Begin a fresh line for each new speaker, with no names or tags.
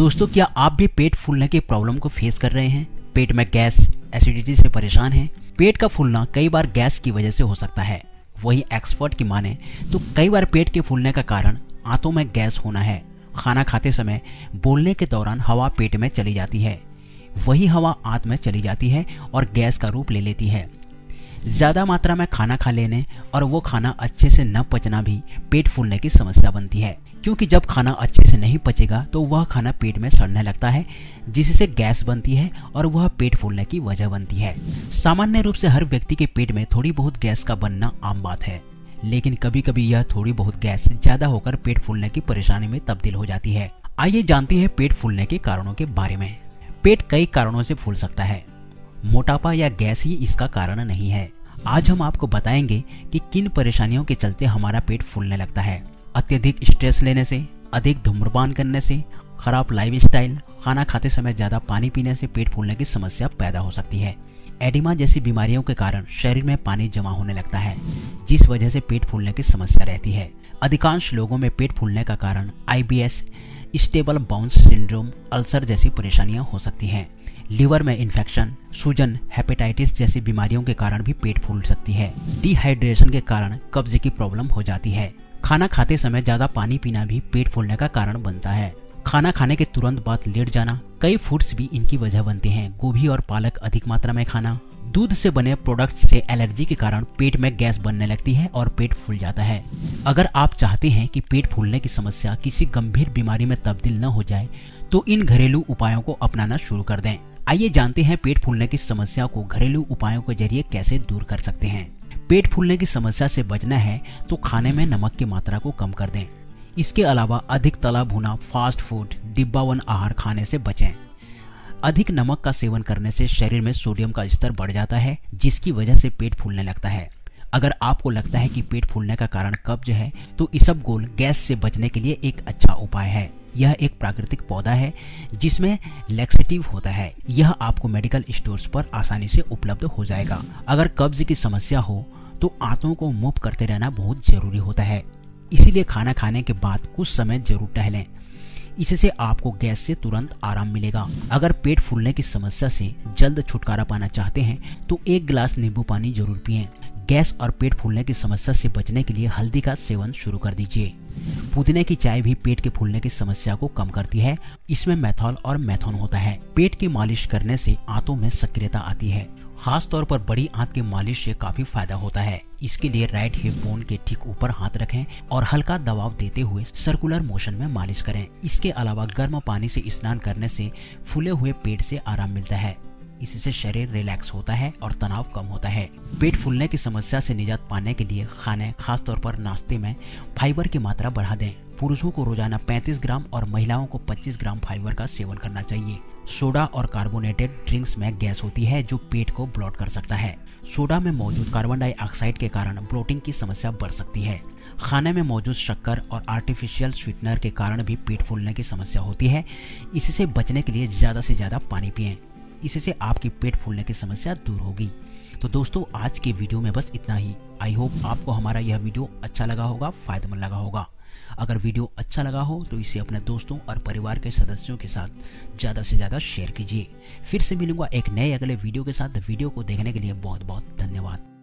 दोस्तों, क्या आप भी पेट फूलने की प्रॉब्लम को फेस कर रहे हैं? पेट में गैस, एसिडिटी से परेशान हैं? पेट का फूलना कई बार गैस की वजह से हो सकता है। वही एक्सपर्ट की माने तो कई बार पेट के फूलने का कारण आंतों में गैस होना है। खाना खाते समय बोलने के दौरान हवा पेट में चली जाती है, वही हवा आंत में चली जाती है और गैस का रूप ले लेती है। ज्यादा मात्रा में खाना खा लेने और वो खाना अच्छे से न पचना भी पेट फूलने की समस्या बनती है, क्योंकि जब खाना अच्छे से नहीं पचेगा तो वह खाना पेट में सड़ने लगता है, जिससे गैस बनती है और वह पेट फूलने की वजह बनती है। सामान्य रूप से हर व्यक्ति के पेट में थोड़ी बहुत गैस का बनना आम बात है, लेकिन कभी कभी यह थोड़ी बहुत गैस ज्यादा होकर पेट फूलने की परेशानी में तब्दील हो जाती है। आइए जानते हैं पेट फूलने के कारणों के बारे में। पेट कई कारणों से फूल सकता है, मोटापा या गैस ही इसका कारण नहीं है। आज हम आपको बताएंगे कि किन परेशानियों के चलते हमारा पेट फूलने लगता है। अत्यधिक स्ट्रेस लेने से, अधिक धूम्रपान करने से, खराब लाइफस्टाइल, खाना खाते समय ज्यादा पानी पीने से पेट फूलने की समस्या पैदा हो सकती है। एडिमा जैसी बीमारियों के कारण शरीर में पानी जमा होने लगता है, जिस वजह से पेट फूलने की समस्या रहती है। अधिकांश लोगों में पेट फूलने का कारण IBS, stable bowel syndrome, ulcer जैसी परेशानियां हो सकती हैं। लिवर में इन्फेक्शन, सूजन, हेपेटाइटिस जैसी बीमारियों के कारण भी पेट फूल सकती है। डिहाइड्रेशन के कारण कब्ज की प्रॉब्लम हो जाती है। खाना खाते समय ज्यादा पानी पीना भी पेट फूलने का कारण बनता है। खाना खाने के तुरंत बाद लेट जाना, कई फूड्स भी इनकी वजह बनते हैं। गोभी और पालक अधिक मात्रा में खाना, दूध से बने प्रोडक्ट्स से एलर्जी के कारण पेट में गैस बनने लगती है और पेट फूल जाता है। अगर आप चाहते हैं कि पेट फूलने की समस्या किसी गंभीर बीमारी में तब्दील न हो जाए तो इन घरेलू उपायों को अपनाना शुरू कर दें। आइए जानते हैं पेट फूलने की समस्या को घरेलू उपायों के जरिए कैसे दूर कर सकते हैं। पेट फूलने की समस्या से बचना है तो खाने में नमक की मात्रा को कम कर दें। इसके अलावा अधिक तला भुना, फास्ट फूड, डिब्बाबंद आहार खाने से बचें। अधिक नमक का सेवन करने से शरीर में सोडियम का स्तर बढ़ जाता है, जिसकी वजह से पेट फूलने लगता है। अगर आपको लगता है कि पेट फूलने का कारण कब्ज है तो इसबगोल गैस से बचने के लिए एक अच्छा उपाय है। यह एक प्राकृतिक पौधा है जिसमें लैक्सेटिव होता है। यह आपको मेडिकल स्टोर्स पर आसानी से उपलब्ध हो जाएगा। अगर कब्ज की समस्या हो तो आंतों को मूव करते रहना बहुत जरूरी होता है, इसीलिए खाना खाने के बाद कुछ समय जरूर टहलें। इससे आपको गैस से तुरंत आराम मिलेगा। अगर पेट फूलने की समस्या से जल्द छुटकारा पाना चाहते हैं तो 1 गिलास नींबू पानी जरूर पिएं। गैस और पेट फूलने की समस्या से बचने के लिए हल्दी का सेवन शुरू कर दीजिए। पुदीने की चाय भी पेट के फूलने की समस्या को कम करती है। इसमें मेथॉल और मेथोन होता है। पेट की मालिश करने से आंतों में सक्रियता आती है। खास तौर पर बड़ी आंत की मालिश से काफी फायदा होता है। इसके लिए राइट हिप बोन के ठीक ऊपर हाथ रखें और हल्का दबाव देते हुए सर्कुलर मोशन में मालिश करें। इसके अलावा गर्म पानी से स्नान करने से फूले हुए पेट से आराम मिलता है। इससे शरीर रिलैक्स होता है और तनाव कम होता है। पेट फूलने की समस्या से निजात पाने के लिए खाने, खासतौर पर नाश्ते में फाइबर की मात्रा बढ़ा दें। पुरुषों को रोजाना 35 ग्राम और महिलाओं को 25 ग्राम फाइबर का सेवन करना चाहिए। सोडा और कार्बोनेटेड ड्रिंक्स में गैस होती है जो पेट को ब्लॉट कर सकता है। सोडा में मौजूद कार्बन डाइऑक्साइड के कारण ब्लोटिंग की समस्या बढ़ सकती है। खाने में मौजूद शक्कर और आर्टिफिशियल स्वीटनर के कारण भी पेट फूलने की समस्या होती है। इससे बचने के लिए ज्यादा से ज्यादा पानी पिएं। इससे आपकी पेट फूलने की समस्या दूर होगी। तो दोस्तों, आज के वीडियो में बस इतना ही। आई होप आपको हमारा यह वीडियो अच्छा लगा होगा, फायदेमंद लगा होगा। अगर वीडियो अच्छा लगा हो तो इसे अपने दोस्तों और परिवार के सदस्यों के साथ ज़्यादा से ज़्यादा शेयर कीजिए। फिर से मिलूंगा एक नए अगले वीडियो के साथ। वीडियो को देखने के लिए बहुत बहुत धन्यवाद।